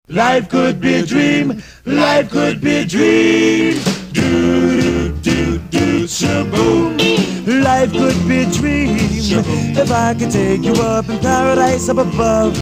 Life could be a dream, life could be a dream. Do do do do shaboom. Life could be a dream if I could take you up in paradise up above.